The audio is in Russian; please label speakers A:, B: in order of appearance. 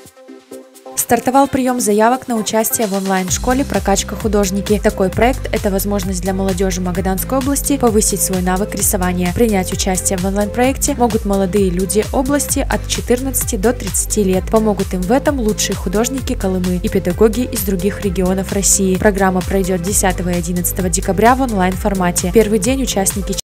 A: Стартовал прием заявок на участие в онлайн-школе «Прокачка художники». Такой проект – это возможность для молодежи Магаданской области повысить свой навык рисования. Принять участие в онлайн-проекте могут молодые люди области от 14 до 30 лет. Помогут им в этом лучшие художники Колымы и педагоги из других регионов России. Программа пройдет 10 и 11 декабря в онлайн-формате. Первый день участники